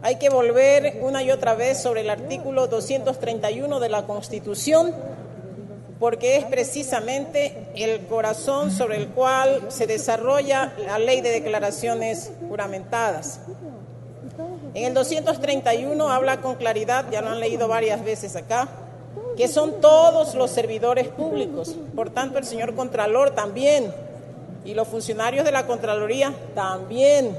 hay que volver una y otra vez sobre el artículo 231 de la Constitución, porque es precisamente el corazón sobre el cual se desarrolla la ley de declaraciones juramentadas. En el 231 habla con claridad, ya lo han leído varias veces acá, que son todos los servidores públicos, por tanto el señor Contralor también, y los funcionarios de la Contraloría también,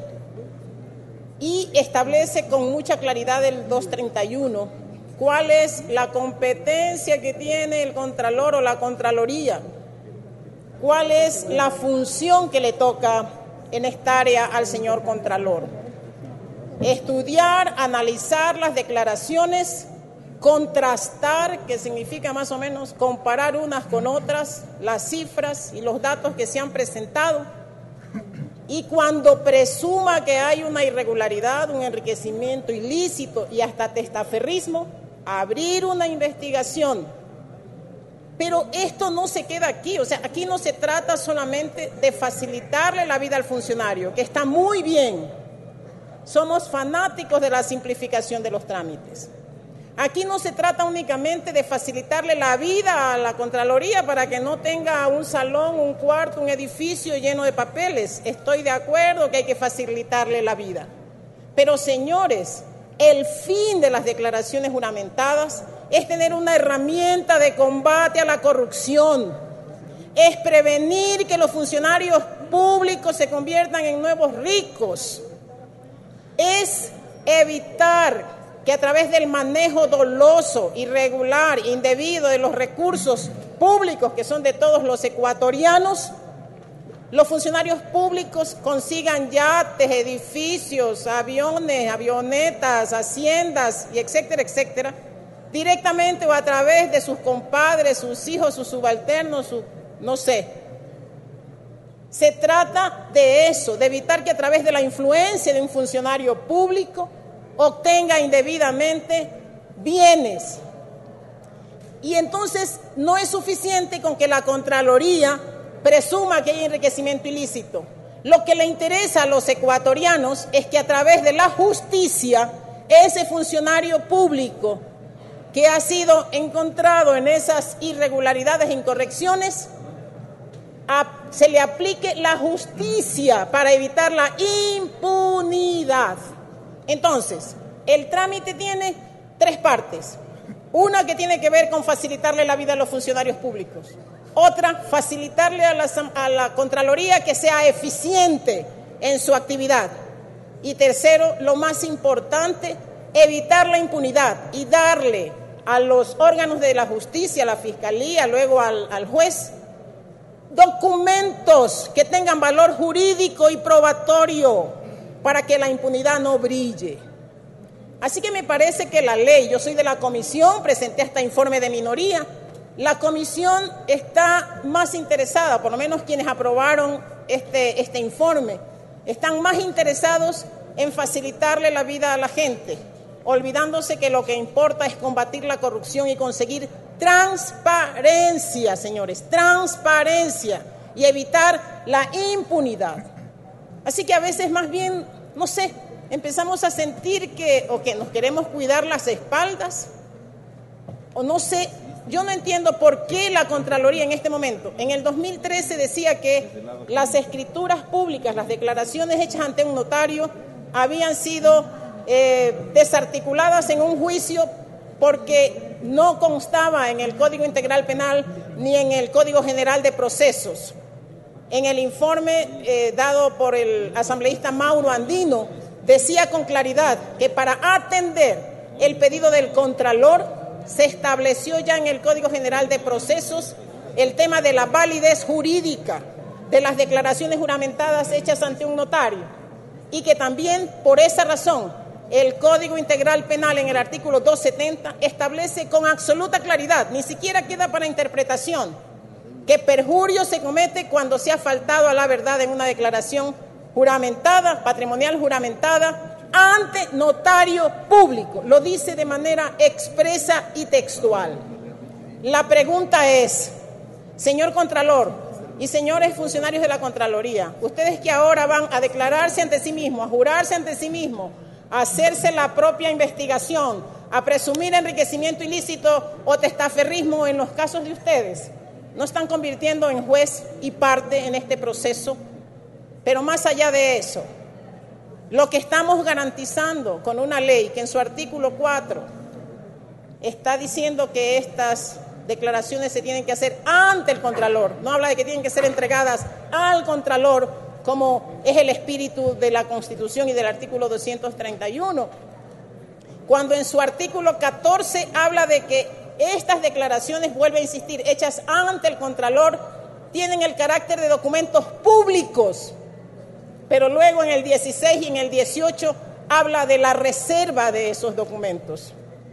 y establece con mucha claridad el 231 cuál es la competencia que tiene el Contralor o la Contraloría, cuál es la función que le toca en esta área al señor Contralor. Estudiar, analizar las declaraciones, contrastar, que significa más o menos comparar unas con otras, las cifras y los datos que se han presentado, y cuando presuma que hay una irregularidad, un enriquecimiento ilícito y hasta testaferrismo, abrir una investigación. Pero esto no se queda aquí, o sea, aquí no se trata solamente de facilitarle la vida al funcionario, que está muy bien. Somos fanáticos de la simplificación de los trámites. Aquí no se trata únicamente de facilitarle la vida a la Contraloría para que no tenga un salón, un cuarto, un edificio lleno de papeles. Estoy de acuerdo que hay que facilitarle la vida. Pero, señores, el fin de las declaraciones juramentadas es tener una herramienta de combate a la corrupción, es prevenir que los funcionarios públicos se conviertan en nuevos ricos, es evitar que a través del manejo doloso, irregular, indebido de los recursos públicos que son de todos los ecuatorianos, los funcionarios públicos consigan yates, edificios, aviones, avionetas, haciendas, y etcétera, etcétera, directamente o a través de sus compadres, sus hijos, sus subalternos, no sé. Se trata de eso, de evitar que a través de la influencia de un funcionario público obtenga indebidamente bienes. Y entonces no es suficiente con que la Contraloría presuma que hay enriquecimiento ilícito. Lo que le interesa a los ecuatorianos es que a través de la justicia, ese funcionario público que ha sido encontrado en esas irregularidades e incorrecciones, se le aplique la justicia para evitar la impunidad. Entonces, el trámite tiene tres partes. Una que tiene que ver con facilitarle la vida a los funcionarios públicos. Otra, facilitarle a la Contraloría que sea eficiente en su actividad. Y tercero, lo más importante, evitar la impunidad y darle a los órganos de la justicia, a la fiscalía, luego al juez, documentos que tengan valor jurídico y probatorio para que la impunidad no brille. Así que me parece que la ley, yo soy de la comisión, presenté este informe de minoría, la comisión está más interesada, por lo menos quienes aprobaron este informe, están más interesados en facilitarle la vida a la gente, olvidándose que lo que importa es combatir la corrupción y conseguir transparencia, señores, transparencia y evitar la impunidad. Así que a veces más bien, no sé, empezamos a sentir que nos queremos cuidar las espaldas, o no sé, yo no entiendo por qué la Contraloría en este momento, en el 2013 decía que las escrituras públicas, las declaraciones hechas ante un notario, habían sido desarticuladas en un juicio porque no constaba en el Código Integral Penal ni en el Código General de Procesos. En el informe dado por el asambleísta Mauro Andino, decía con claridad que para atender el pedido del Contralor se estableció ya en el Código General de Procesos el tema de la validez jurídica de las declaraciones juramentadas hechas ante un notario, y que también por esa razón el Código Integral Penal en el artículo 270 establece con absoluta claridad, ni siquiera queda para interpretación, que perjurio se comete cuando se ha faltado a la verdad en una declaración juramentada, patrimonial juramentada, ante notario público. Lo dice de manera expresa y textual. La pregunta es, señor Contralor y señores funcionarios de la Contraloría, ustedes que ahora van a declararse ante sí mismos, a jurarse ante sí mismos, a hacerse la propia investigación, a presumir enriquecimiento ilícito o testaferrismo en los casos de ustedes, no están convirtiendo en juez y parte en este proceso. Pero más allá de eso, lo que estamos garantizando con una ley que en su artículo 4 está diciendo que estas declaraciones se tienen que hacer ante el Contralor, no habla de que tienen que ser entregadas al Contralor, como es el espíritu de la Constitución y del artículo 231, cuando en su artículo 14 habla de que estas declaraciones, vuelve a insistir, hechas ante el Contralor, tienen el carácter de documentos públicos, pero luego en el 16 y en el 18 habla de la reserva de esos documentos.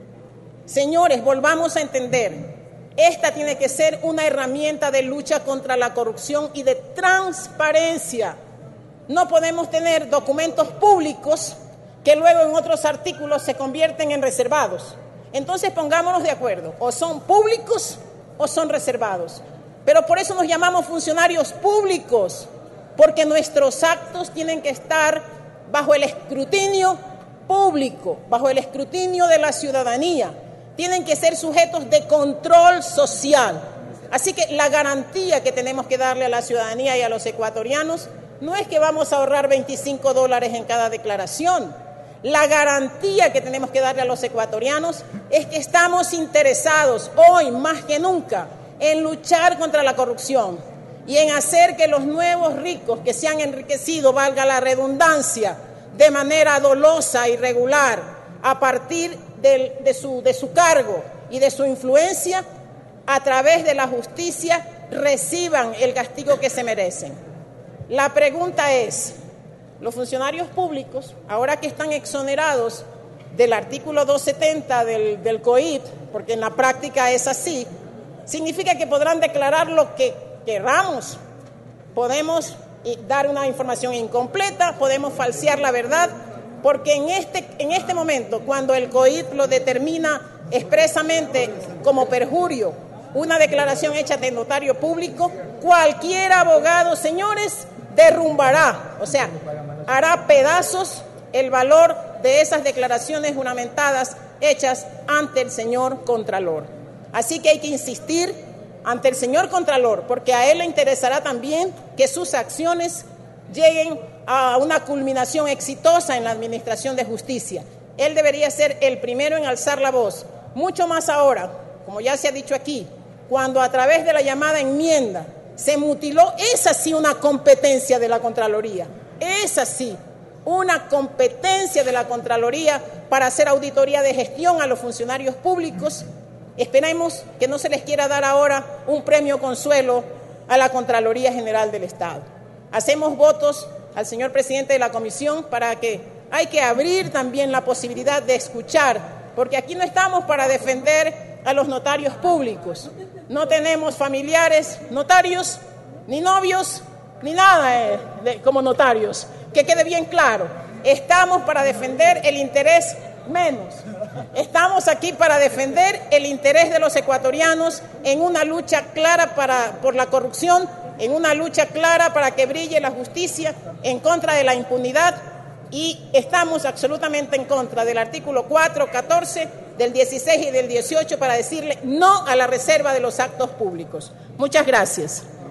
Señores, volvamos a entender, esta tiene que ser una herramienta de lucha contra la corrupción y de transparencia. No podemos tener documentos públicos que luego en otros artículos se convierten en reservados. Entonces pongámonos de acuerdo, o son públicos o son reservados. Pero por eso nos llamamos funcionarios públicos, porque nuestros actos tienen que estar bajo el escrutinio público, bajo el escrutinio de la ciudadanía. Tienen que ser sujetos de control social. Así que la garantía que tenemos que darle a la ciudadanía y a los ecuatorianos no es que vamos a ahorrar $25 en cada declaración. La garantía que tenemos que darle a los ecuatorianos es que estamos interesados hoy más que nunca en luchar contra la corrupción y en hacer que los nuevos ricos que se han enriquecido, valga la redundancia, de manera dolosa y regular, a partir de su cargo y de su influencia, a través de la justicia, reciban el castigo que se merecen. La pregunta es, los funcionarios públicos, ahora que están exonerados del artículo 270 del COIP, porque en la práctica es así, significa que podrán declarar lo que queramos. Podemos dar una información incompleta, podemos falsear la verdad, porque en este momento, cuando el COIP lo determina expresamente como perjurio, una declaración hecha de notario público, cualquier abogado, señores, derrumbará, o sea, hará pedazos el valor de esas declaraciones juramentadas hechas ante el señor Contralor. Así que hay que insistir ante el señor Contralor, porque a él le interesará también que sus acciones lleguen a una culminación exitosa en la administración de justicia. Él debería ser el primero en alzar la voz, mucho más ahora, como ya se ha dicho aquí, cuando a través de la llamada enmienda se mutiló, es así una competencia de la Contraloría, es así una competencia de la Contraloría para hacer auditoría de gestión a los funcionarios públicos. Esperemos que no se les quiera dar ahora un premio consuelo a la Contraloría General del Estado. Hacemos votos al señor presidente de la comisión para que hay que abrir también la posibilidad de escuchar, porque aquí no estamos para defender a los notarios públicos. No tenemos familiares notarios, ni novios, ni nada como notarios. Que quede bien claro, estamos para defender el interés menos. Estamos aquí para defender el interés de los ecuatorianos en una lucha clara por la corrupción, en una lucha clara para que brille la justicia, en contra de la impunidad, y estamos absolutamente en contra del artículo 4, 14, del 16 y del 18 para decirle no a la reserva de los actos públicos. Muchas gracias.